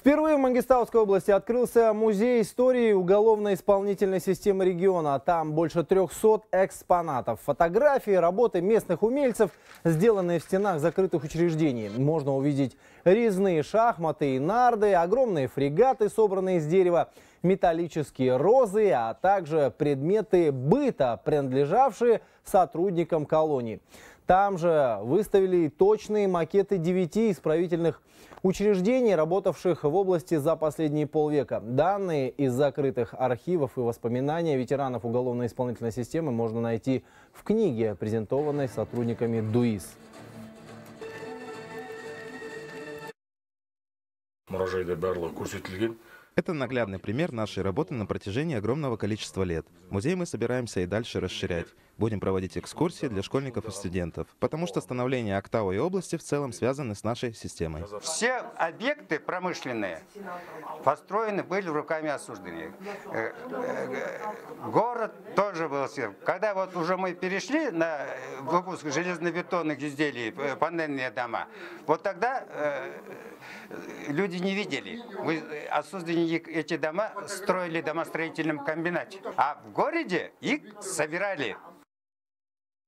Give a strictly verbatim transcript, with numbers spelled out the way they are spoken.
Впервые в Мангистауской области открылся музей истории уголовно-исполнительной системы региона. Там больше трёхсот экспонатов. Фотографии, работы местных умельцев, сделанные в стенах закрытых учреждений. Можно увидеть резные шахматы и нарды, огромные фрегаты, собранные из дерева, металлические розы, а также предметы быта, принадлежавшие сотрудникам колонии. Там же выставили точные макеты девяти исправительных учреждений, работавших в области за последние полвека. Данные из закрытых архивов и воспоминания ветеранов уголовно-исполнительной системы можно найти в книге, презентованной сотрудниками ДУИС. Это наглядный пример нашей работы на протяжении огромного количества лет. Музей мы собираемся и дальше расширять. Будем проводить экскурсии для школьников и студентов, потому что становление Актау и области в целом связаны с нашей системой. Все объекты промышленные построены были руками осужденных. Город тоже был. Когда вот уже мы перешли на выпуск железнобетонных изделий, панельные дома, вот тогда люди не видели. Мы осужденные эти дома строили в домостроительном комбинате. А в городе их собирали